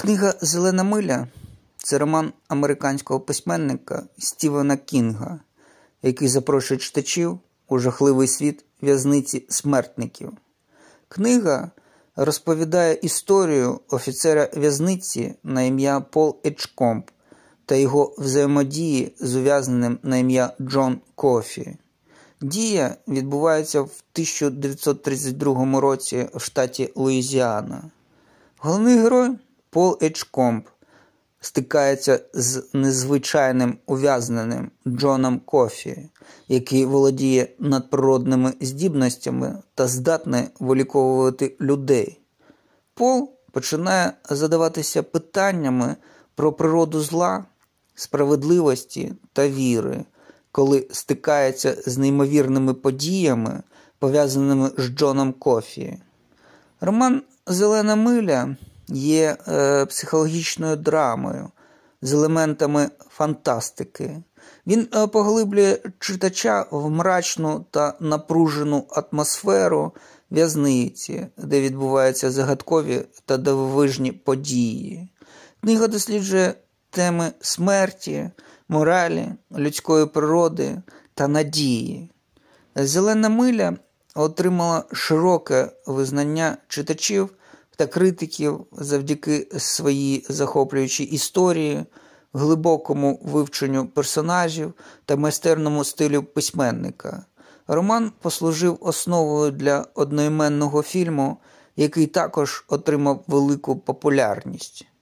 Книга «Зелена миля» – це роман американського письменника Стівена Кінга, який запрошує читачів у жахливий світ в'язниці смертників. Книга розповідає історію офіцера в'язниці на ім'я Пол Еджкомб та його взаємодії з ув'язненим на ім'я Джон Кофі. Дія відбувається в 1932 році в штаті Луїзіана. Головний герой Пол Еджкомб стикається з незвичайним ув'язненим Джоном Кофі, який володіє надприродними здібностями та здатний виліковувати людей. Пол починає задаватися питаннями про природу зла, справедливості та віри, коли стикається з неймовірними подіями, пов'язаними з Джоном Кофі. Роман «Зелена миля» є психологічною драмою з елементами фантастики. Він поглиблює читача в мрачну та напружену атмосферу в'язниці, де відбуваються загадкові та дивовижні події. Книга досліджує теми смерті, моралі, людської природи та надії. «Зелена миля» отримала широке визнання читачів та критиків завдяки своїй захоплюючій історії, глибокому вивченню персонажів та майстерному стилю письменника. Роман послужив основою для одноіменного фільму, який також отримав велику популярність.